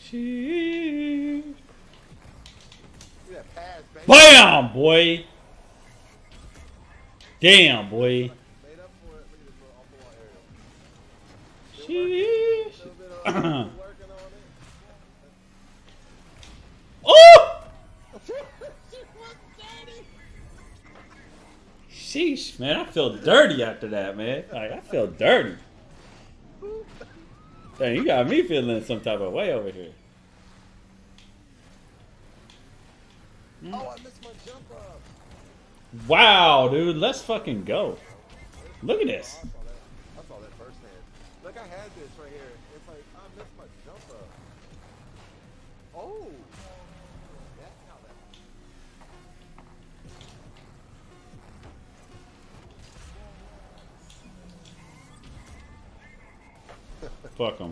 Sheesh. See that pass, baby. Bam, boy. Damn, boy. Made up for it. Look at this little off-the-wall aerial. Sheesh. Still working on it. Oh! Sheesh, man. I feel dirty after that, man. Like, I feel dirty. Dang, you got me feeling some type of way over here. Oh, I missed my jump up. Wow, dude. Let's fucking go. Look at this. I saw that firsthand. Look, I had this right here. It's like, I missed my jump up. Oh. That's how that. Fuck them.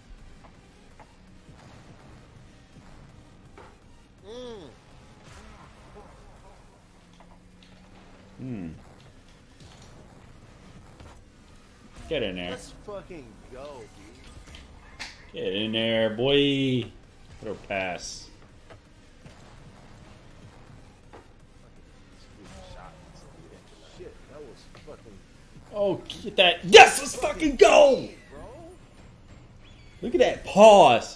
Get in there. Let's fucking go, dude. Get in there, boy. Throw pass. Shit, that was fucking. Oh, get that. Yes, let's fucking go. Bro. Look at that pause.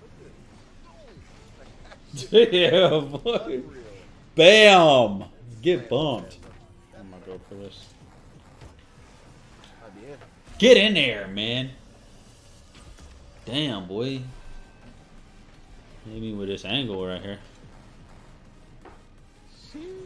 Damn, boy. Bam. Get bumped. I'm gonna go for this. Get in there, man. Damn, boy. Maybe with this angle right here.